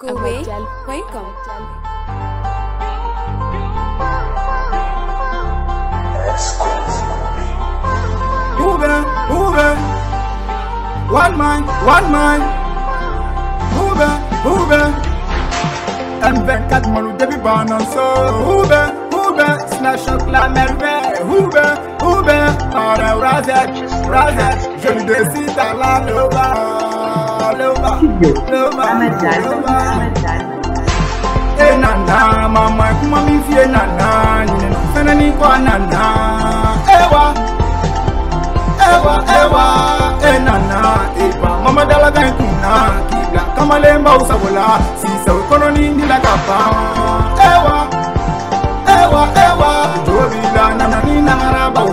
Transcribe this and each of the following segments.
Kuwait, welcome. Move it, one mind, move it. And then cut mon début bon en so. Move it, slash up la merveille. Move it, on razet. Je lui décide à la lova. Eh nana, mama, kuma mi fie nana. Nina fena ni kwa nana. Ewa, nana, mama dala ga kuna kibla kama lemba usabola sisa ukono nindi la kapa. Ewa, ujobila nana ni naraba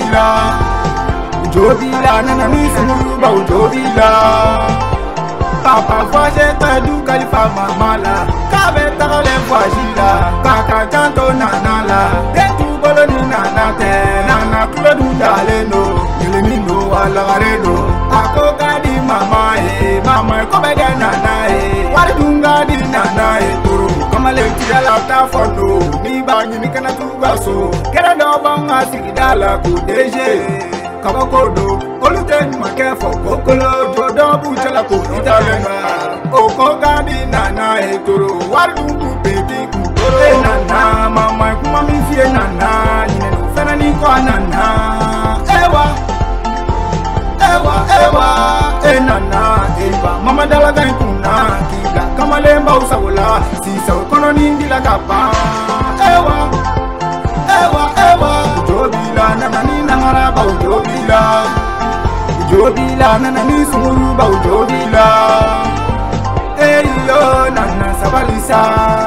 ujobila nana ni sumuruba ujobila. Papa foje tadu kalifa mamala kabe takale fwajila kaka janto nanala detu bolo ni nana kulodu daleno nilino alagareno ako gadi mama ko be nana wari dunga di nana turu kamale tidala ta fono ni banyi ni kana tugaso kera do banga sigidala ku deje kabakodo oluten makefo kokolo jodo bujala ko italena oko gadi nana turu wari dungu beti ku nana mama kuma mi fie nana ni fena ni kwa nana. Nana, mama dala ga kuna kibla kama lemba usawola sisa ukono nindi la kapa. Ewa, ujobila nana ni namaraba ujobila nana ni sumuruba ujobila. Eyo nana sabalisa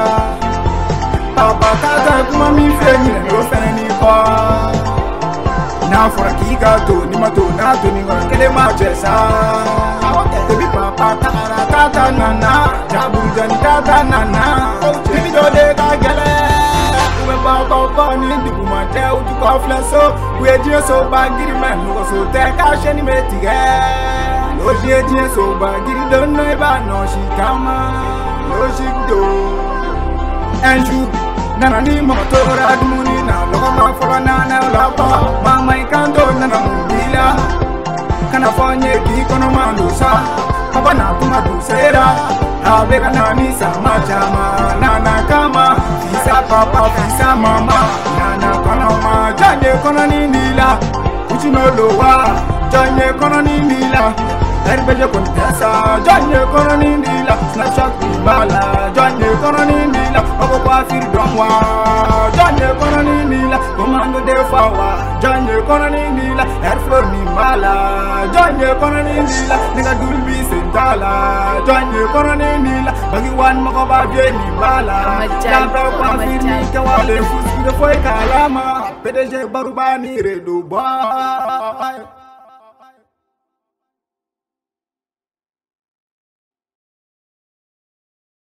papa kaka kuma mi fenyi no feni kwa na fora kigato ni mato na to ni ngora kele ma chesa tebi papa tata nana jabuja ni tata nana tebi jode ka gele we baba ni ndibu ma te o tu ko fleso we je so bagiri man no so te ka sheni metige lo je so bagiri don no ba no shikama lo shikdo enju nana ni motora dumuni na logo ma fola nana lapa mama ikanto nana mubila kana fonye ki kono mandusa papa na kuma dusera abe kana ni sama chama nana kama fisa papa fisa mama nana kono ma janye kono ni nila uchino lowa janye kono ni nila erbeje kontesa janye kono ni nila snapchat bala janye kono ni nila ogo kwa fir domwa janye kono ni nila komando de fawa janye kono ni nila airflow ni mala janye kono ni nila ninga dulbi sentala janye kono ni nila bagi wan mako ba ni bala jabra kwa fir ni kawale fuski de foi kalama PDG barubani redu boy.